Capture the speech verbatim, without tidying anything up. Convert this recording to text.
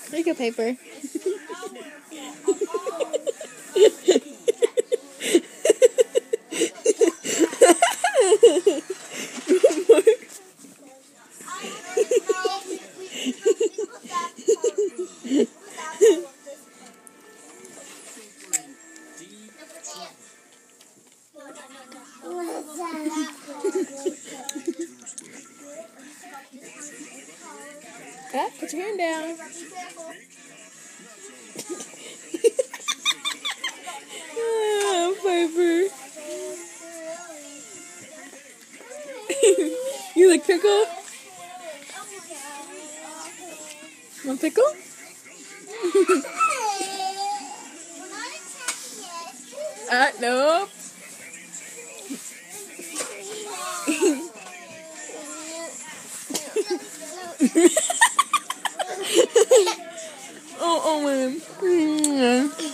Make a paper. Ah, put your hand down. Ah, Piper. You like pickle? Want pickle? Ah, nope. Oh, oh, man.